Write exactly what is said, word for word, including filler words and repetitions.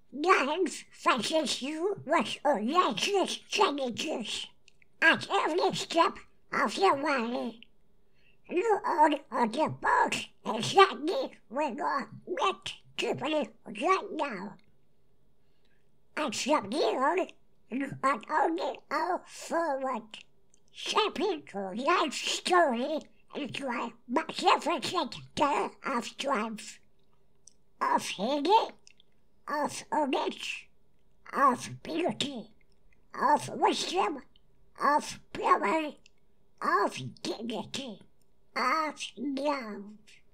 life faces you with unlikely challenges at every step of your way. You are on the boat exactly where you're meant to be right now. And from here, you can only go forward, shaping your life story into a magnificent tale of strength, of healing, of homage, of beauty, of wisdom, of power, of dignity, of love.